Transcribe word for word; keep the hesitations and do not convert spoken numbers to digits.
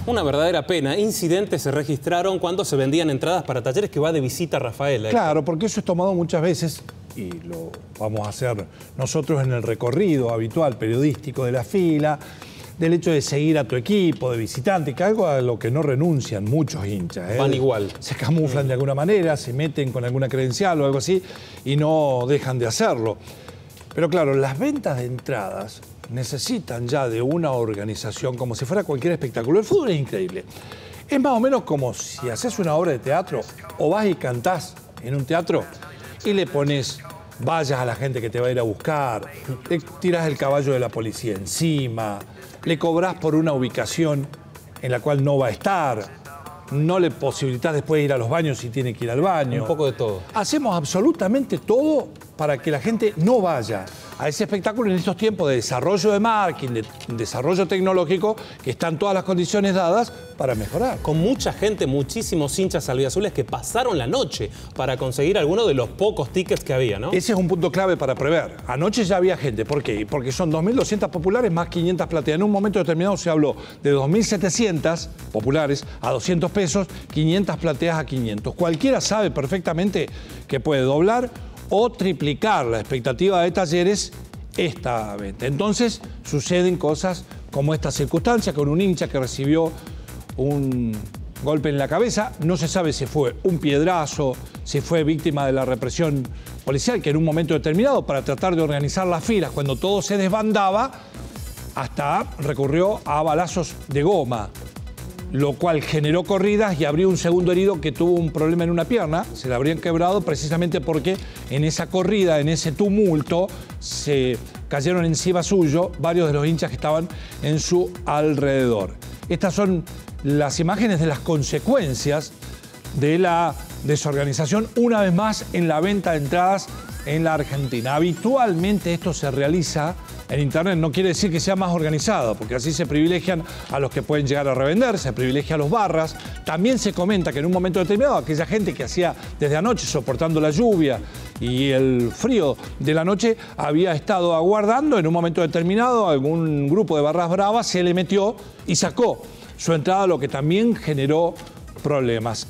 Una verdadera pena. Incidentes se registraron cuando se vendían entradas para talleres que va de visita Rafaela. Claro, porque eso es tomado muchas veces, y lo vamos a hacer nosotros en el recorrido habitual periodístico de la fila, del hecho de seguir a tu equipo, de visitante, que algo a lo que no renuncian muchos hinchas. ¿eh? Van igual. Se camuflan de alguna manera, se meten con alguna credencial o algo así y no dejan de hacerlo. Pero claro, las ventas de entradas necesitan ya de una organización como si fuera cualquier espectáculo. El fútbol es increíble. Es más o menos como si haces una obra de teatro o vas y cantás en un teatro y le pones vallas a la gente que te va a ir a buscar, le tirás el caballo de la policía encima, le cobrás por una ubicación en la cual no va a estar, no le posibilitas después ir a los baños si tiene que ir al baño. Un poco de todo. Hacemos absolutamente todo para que la gente no vaya a ese espectáculo en estos tiempos de desarrollo de marketing, de desarrollo tecnológico, que están todas las condiciones dadas para mejorar. Con mucha gente, muchísimos hinchas albiazules que pasaron la noche para conseguir alguno de los pocos tickets que había, ¿no? Ese es un punto clave para prever. Anoche ya había gente. ¿Por qué? Porque son dos mil doscientas populares más quinientas plateas. En un momento determinado se habló de dos mil setecientas populares a doscientos pesos, quinientas plateas a quinientos. Cualquiera sabe perfectamente que puede doblar o triplicar la expectativa de talleres esta venta. Entonces suceden cosas como esta circunstancia con un hincha que recibió un golpe en la cabeza. No se sabe si fue un piedrazo, si fue víctima de la represión policial, que en un momento determinado, para tratar de organizar las filas, cuando todo se desbandaba, hasta recurrió a balazos de goma, lo cual generó corridas y abrió un segundo herido que tuvo un problema en una pierna. Se le habrían quebrado precisamente porque en esa corrida, en ese tumulto, se cayeron encima suyo varios de los hinchas que estaban en su alrededor. Estas son las imágenes de las consecuencias de la desorganización, una vez más, en la venta de entradas en la Argentina. Habitualmente esto se realiza en Internet, no quiere decir que sea más organizado, porque así se privilegian a los que pueden llegar a revender, se privilegia a los barras. También se comenta que en un momento determinado aquella gente que hacía desde anoche, soportando la lluvia y el frío de la noche, había estado aguardando. En un momento determinado algún grupo de barras bravas se le metió y sacó su entrada, lo que también generó problemas.